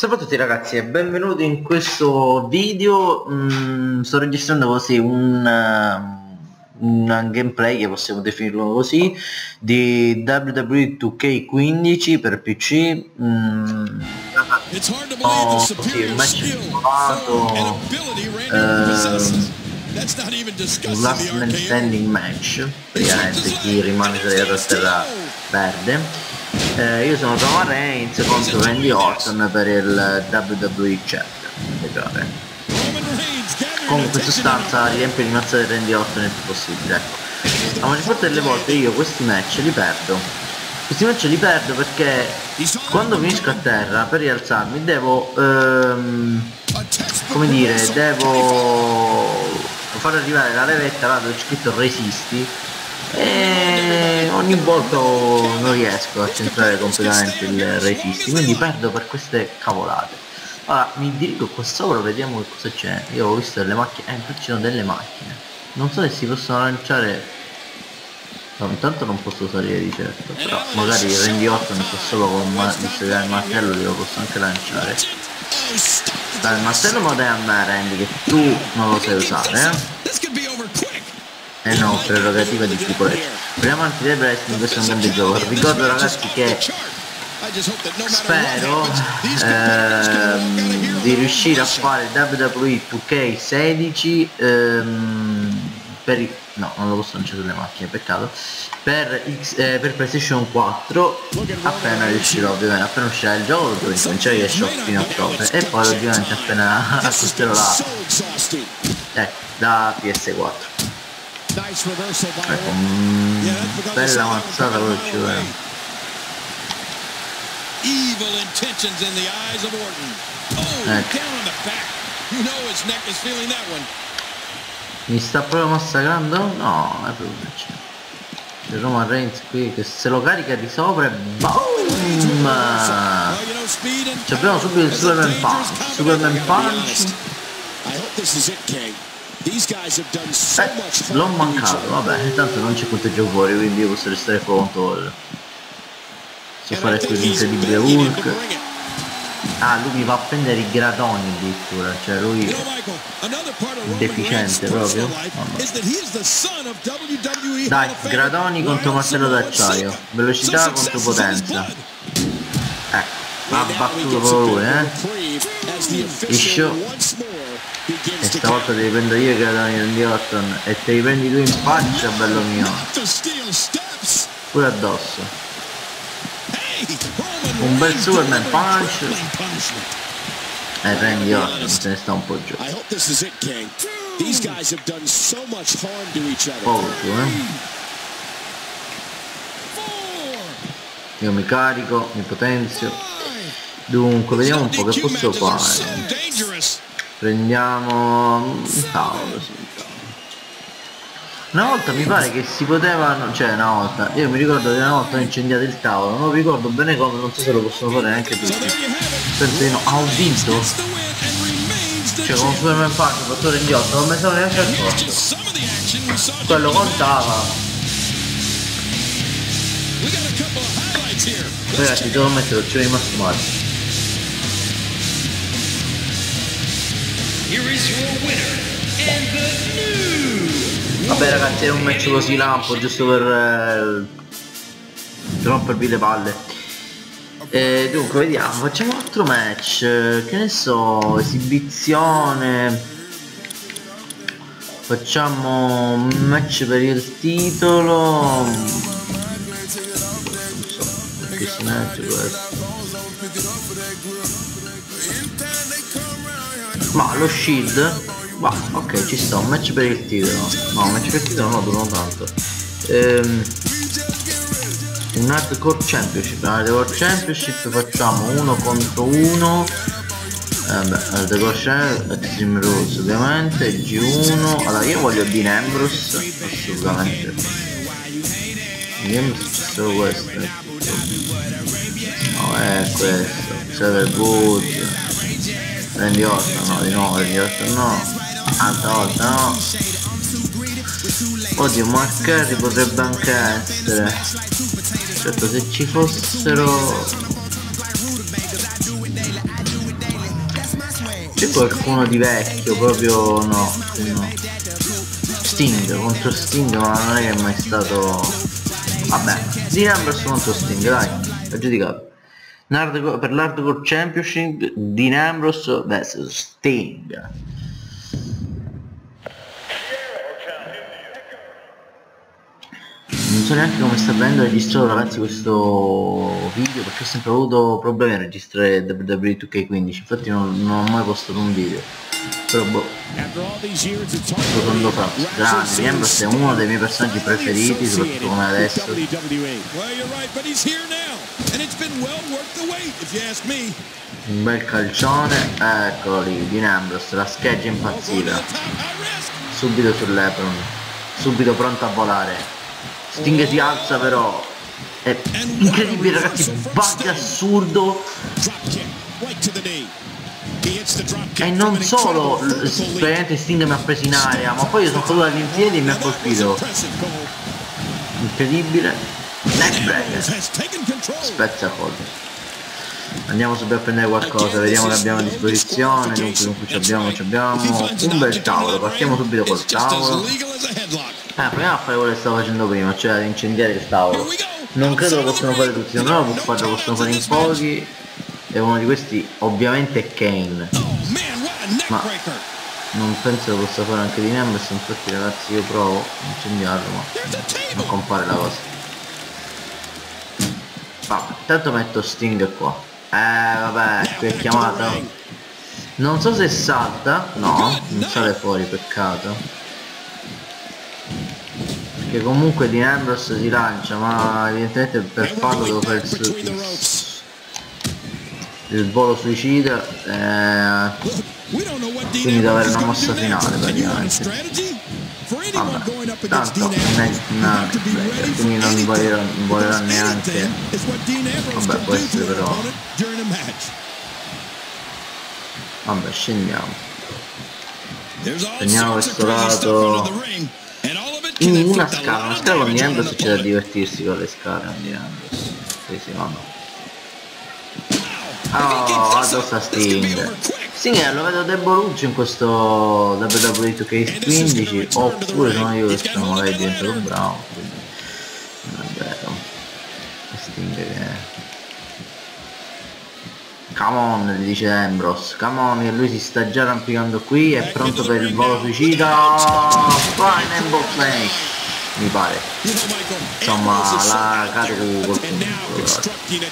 Salve a tutti ragazzi e benvenuti in questo video. Sto registrando così un gameplay, che possiamo definirlo così, di WWE 2K15 per PC. Così un match provato, un last man standing match, praticamente chi rimane sdraiato a terra perde. Io sono Roman Reigns contro Randy Orton per il WWE Champion. Comunque in sostanza riempie di mazza di Randy Orton il più possibile. La maggior parte delle volte io questi match li perdo. Perché quando finisco a terra, per rialzarmi devo come dire, devo far arrivare la levetta là dove c'è scritto resisti, e ogni volta non riesco a centrare completamente il resisti, quindi perdo per queste cavolate. Ora mi dirigo qua sopra, vediamo che cosa c'è. Io ho visto delle macchine, infatti ci sono delle macchine, non so se si possono lanciare. No, intanto non posso salire di certo, però magari Randy Orton qua solo con visto che ha il martello glielo posso anche lanciare. Dai, il martello me lo dai a me Randy, che tu non lo sai usare, eh no, prerogativa di piccolezza. Proviamo anche del wrestling, questo è un grande gioco. Ricordo ragazzi che spero di riuscire a fare WWE 2K16 per no, non lo posso lanciare sulle macchine, peccato, per PlayStation 4 appena riuscirò, ovviamente appena uscirà il gioco dove cominciare che shop fino a trofe, e poi ovviamente appena acquisterò la PS4. Ecco, bella mazzata quello ci vuole. Mi sta proprio massacrando? No, è proprio c'è Roman Reigns qui che se lo carica di sopra e boom! Ci abbiamo subito il Superman Punch. L'ho mancato, vabbè, tanto non c'è punteggio fuori, quindi io posso restare qua contro so fare qui l'incredibile Hulk. Ah, lui mi va a prendere i gradoni addirittura, cioè lui è deficiente proprio. Dai, gradoni contro martello d'acciaio, velocità contro potenza. Ecco, ha battuto proprio lui, Liscio. E stavolta devi prendere io i gradoni di Randy Orton e te li prendi tu in faccia, bello mio, pure addosso. Un bel Superman Punch e Randy Orton se ne sta un po' giù. Io mi carico, mi potenzio. Dunque vediamo un po' che posso fare. Prendiamo un tavolo, sì. Una volta mi pare che si potevano, cioè una volta, io mi ricordo che una volta ho incendiato il tavolo, non ricordo bene come, non so se lo possono fare neanche tutti. Penso di no. Ah, ho vinto? Cioè con Superman Punch ho fatto Randy Orton, non me ne sono neanche accorto. Quello contava. Ragazzi, devo mettere, ci ho rimasto male. Vabbè ragazzi, è un match così lampo, giusto per rompervi le palle. Dunque vediamo, facciamo un altro match, che ne so, esibizione. Facciamo un match per il titolo, non so perché si match questo. Ma lo Shield, va, ok, ci sta, un match per il titolo. No, un match per il titolo no, durano tanto. Un Hardcore Championship, Hardcore Championship facciamo 1 contro 1. Hardcore Championship, Extreme Rules ovviamente, G1. Allora io voglio Dean Ambrose, assolutamente. Dean Ambrose c'è solo questo. No, è questo, Xavier Woods. Randy Orton, no, di nuovo Randy Orton no, altra volta no. Oddio, Mark Henry potrebbe anche essere, certo se ci fossero qualcuno di vecchio, proprio no. Sting, contro Sting, ma non è che è mai stato... Vabbè, Dean Ambrose contro Sting, dai, ho giudicato. Per l'Hardcore Championship, Dean Ambrose vs Sting. Non so neanche come sta venendo registrato, ragazzi, questo video, perché ho sempre avuto problemi a registrare WWE 2K15, infatti non ho mai postato un video. Però boh, secondo Franz, grande, Dean Ambrose è uno dei miei personaggi preferiti, soprattutto come adesso. Un bel calcione, eccolo lì, Dean Ambrose, la scheggia impazzita. Subito sull'Epron, subito pronto a volare. Sting si alza, però è incredibile, ragazzi, bug assurdo. E non solo praticamente Sting mi ha preso in aria, ma poi io sono caduto all'impiedi e mi ha colpito. Incredibile. Neckbreaker, spezza collo. Andiamo subito a prendere qualcosa, vediamo che abbiamo a disposizione. Dunque abbiamo un bel tavolo, partiamo subito col tavolo. Proviamo a fare quello che stavo facendo prima, cioè ad incendiare il tavolo. Non credo lo possano fare tutti, se no lo possono fare in pochi. E uno di questi ovviamente è Kane, ma non penso lo possa fare anche di Nemesis. Infatti, ragazzi, io provo a incendiarlo, ma non compare la cosa. Intanto metto Sting qua. Vabbè, qui è chiamato. Non so se salta. No, non sale fuori, peccato. Perché comunque di Ambrose si lancia, ma evidentemente per farlo devo fare il volo suicida, quindi deve avere una mossa finale praticamente. Vabbè, tanto quindi non volerà neanche. Vabbè, può essere, però vabbè, scendiamo questo lato. Una scala con Diendo, se c'è da divertirsi con le scale andiamo. Sì, no. Oh, addosso a Sting. Sting lo vedo deboluccio in questo WWE 2K15, oppure sono io che sono magari diventato bravo, quindi non è vero. Sting che... Come on, gli dice Ambrose, come on, che lui si sta già arrampicando qui, è pronto per il volo suicida. Fine Ambrose Flash, mi pare. Insomma, la carica col punto.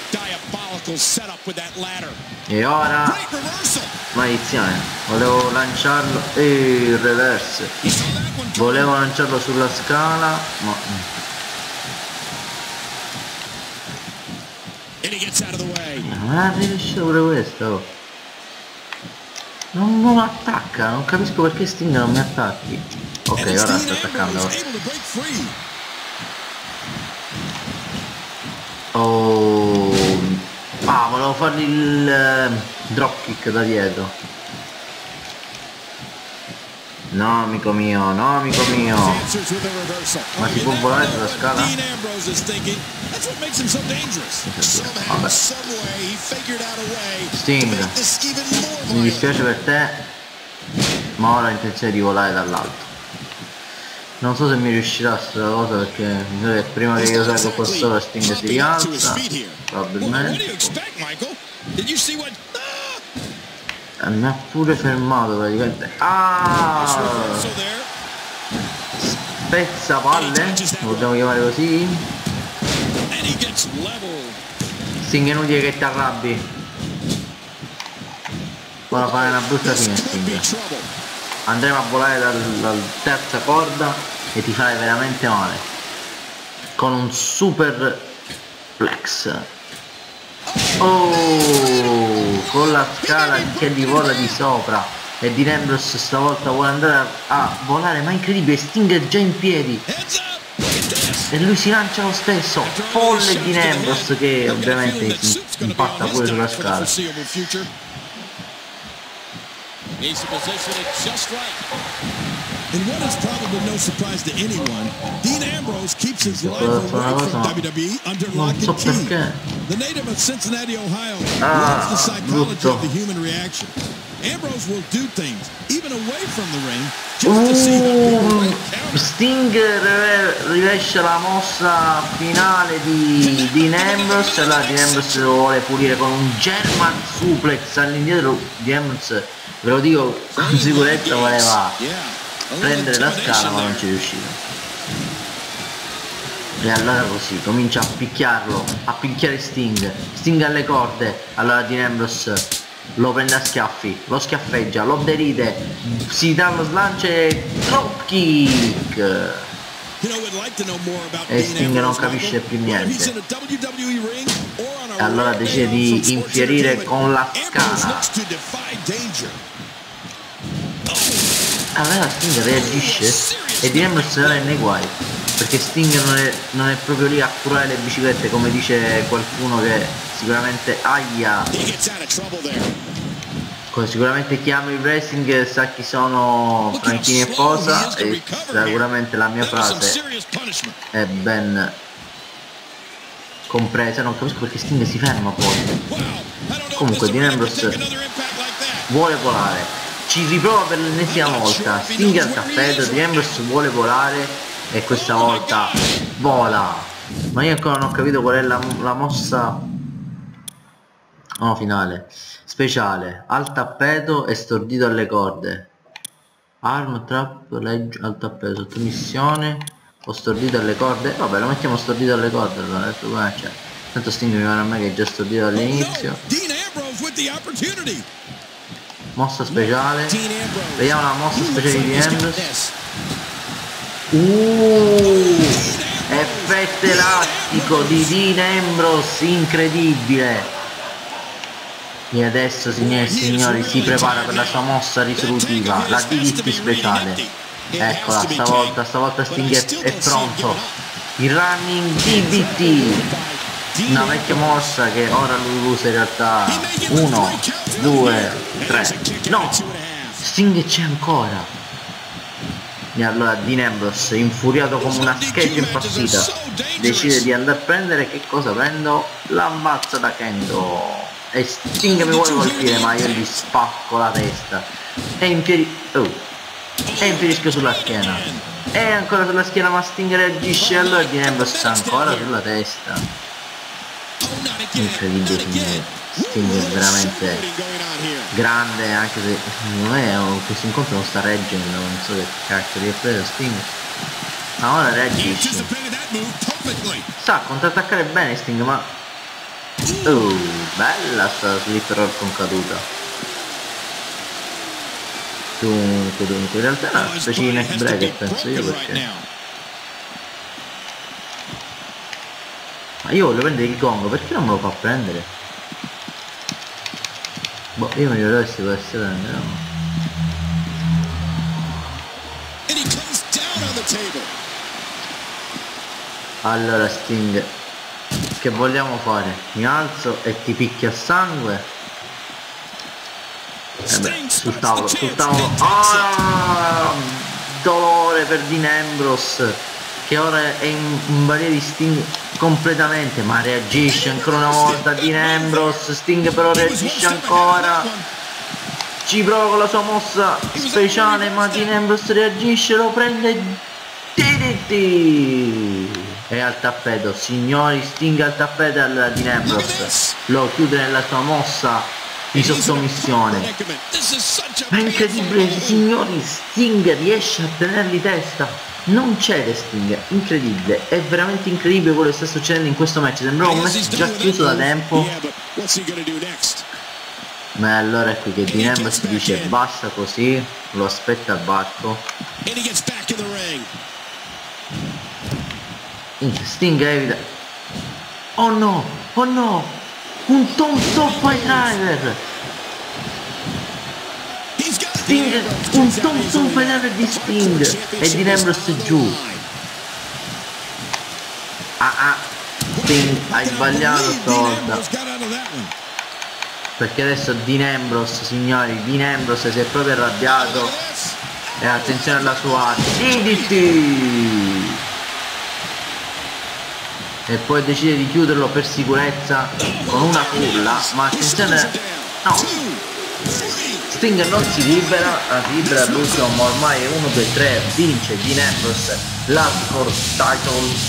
E ora maledizione, volevo lanciarlo e il reverse. Volevo lanciarlo sulla scala, ma non ha riuscito pure questo. Non attacca, non capisco perché Sting non mi attacchi. Ok, ora sta attaccando. Oh, volevo fargli il dropkick da dietro. No, amico mio, no, amico mio. Ma si può volare sulla scala? Vabbè. Sting, mi dispiace per te, ma ora ho intenzione di volare dall'alto. Non so se mi riuscirà sta cosa, perché prima che io salgo qua sopra Sting si rialza, probabilmente. Mi ha pure fermato praticamente. Spezza palle, lo possiamo chiamare così. Sting, è inutile che ti arrabbi. Ora fare una brutta fine, Sting. Andremo a volare dalla terza corda e ti fai veramente male con un super flex. Oh, con la scala che gli vola di sopra, e Dean Ambrose stavolta vuole andare a volare, ma incredibile, Sting è già in piedi e lui si lancia lo stesso. Folle Dean Ambrose, che ovviamente si impatta pure sulla scala. In what is probably no surprise to anyone, Dean Ambrose keeps his rival right from WWE under lock and key. The native of Cincinnati, Ohio, loves the psychology of the human reaction. Ambrose will do things, even away from the ring, just to see how Sting riesce la mossa finale di Dean Ambrose. Allora Dean Ambrose lo vuole pulire con un German suplex all'indietro. Dean Ambrose, ve lo dico con sicurezza, voleva prendere la scala ma non ci è riuscito. E allora così comincia a picchiarlo, a picchiare Sting alle corde. Allora Dean Ambrose lo prende a schiaffi, lo schiaffeggia, lo deride, si dà lo slancio e drop kick. E Sting non capisce più niente. E allora decide di infierire con la scala. Allora Sting reagisce e Dean Ambrose ora è nei guai, perché Sting non è proprio lì a curare le biciclette, come dice qualcuno che sicuramente sicuramente chi ama il wrestling sa chi sono Franchini e Posa, e sicuramente la mia frase è ben compresa. Non capisco perché Sting si ferma poi. Comunque Dean Ambrose vuole volare, ci riprova per l'ennesima volta, Sting al tappeto, Dean Ambrose vuole volare e questa volta vola, ma io ancora non ho capito qual è la mossa finale speciale. Al tappeto e stordito alle corde, arm trap ledge al tappeto, sottomissione o stordito alle corde. Vabbè, lo mettiamo stordito alle corde allora, detto qua c'è. Tanto Sting mi pare a me che è già stordito all'inizio. Mossa speciale, vediamo la mossa speciale di Dean Ambrose. Effetto elastico di Dean Ambrose, incredibile. E adesso, signore e signori, si prepara per la sua mossa risolutiva, la DDT speciale. Eccola, stavolta Sting è pronto. Il running DDT, una vecchia mossa che ora lui usa in realtà. 1, 2, 3. No, Sting c'è ancora. E allora Dean Ambrose, infuriato come una scheggia impazzita, decide di andare a prendere, che cosa prendo? La mazza da Kendo. E Sting mi vuole colpire, ma io gli spacco la testa e infierisco sulla schiena, e ancora sulla schiena, ma Sting reagisce. Allora Dean Ambrose ancora sulla testa. Incredibile, signore. Sting è veramente grande, anche se secondo me questo incontro non sta reggendo, non so che cacchio di preso Sting, ma ora reagisce, sa contrattaccare bene Sting, ma bella sta slip roll con caduta. Dunque in realtà è una specie di neck breaker, penso io, perché ma io voglio prendere il gong, perché non me lo fa prendere? Boh, io mi ricordo se si potesse prendere, no? Allora Sting, che vogliamo fare? Mi alzo e ti picchio a sangue. Sul tavolo. Dolore per Dean Ambrose, che ora è in balia di Sting completamente, ma reagisce ancora una volta Dean Ambrose. Sting però reagisce ancora, ci prova con la sua mossa speciale, ma Dean Ambrose reagisce, lo prende DDT. E al tappeto, signori, Sting al tappeto, e allora Dean Ambrose lo chiude nella sua mossa di sottomissione. Ma è incredibile, signori, Sting riesce a tenerli testa, non cede Sting, incredibile, è veramente incredibile quello che sta succedendo in questo match. Sembrava un match già chiuso da tempo, ma allora è qui che Dean Ambrose dice basta così, lo aspetta al varco. Sting evita. Oh no, un tombstone pile driver. Sting, un tombstone pile driver di Sting e Dean Ambrose giù. Sting, hai sbagliato stavolta, perché adesso Dean Ambrose, signori, Dean Ambrose si è proprio arrabbiato E attenzione alla sua DDT. E poi decide di chiuderlo per sicurezza con una culla, ma attenzione, no, Sting non si libera, l'ultimo, ma ormai è 1-2-3, vince Dean Ambrose l'Hardcore Title.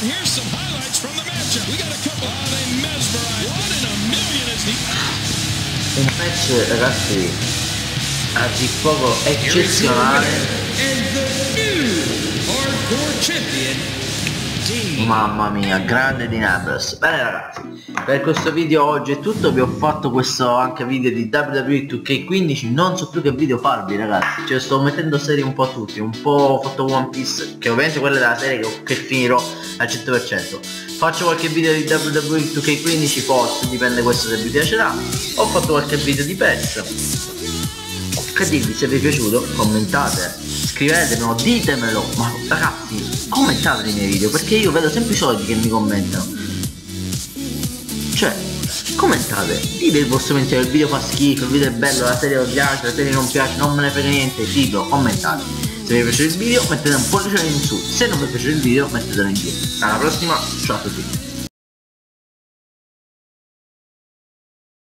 Un match, ragazzi, a dir poco eccezionale. Mamma mia, grande Dean Ambrose. Bene ragazzi, per questo video oggi è tutto. Vi ho fatto questo anche video di WWE 2K15. Non so più che video farvi ragazzi, cioè sto mettendo serie un po' tutti. Un po' ho fatto One Piece, che ovviamente quella è la serie che finirò al 100%. Faccio qualche video di WWE 2K15, forse, dipende questo se vi piacerà. Ho fatto qualche video di PES. Che dirvi, se vi è piaciuto commentate, scrivetemelo, ditemelo, ma ragazzi commentate i miei video, perché io vedo sempre i soliti che mi commentano. Cioè commentate, dite il vostro pensiero, il video fa schifo, il video è bello, la serie vi piace, la serie non piace, non me ne frega niente, ditelo, commentate. Se vi piace il video mettete un pollice in su, se non vi piace il video mettetelo in giù. Alla prossima, ciao a tutti.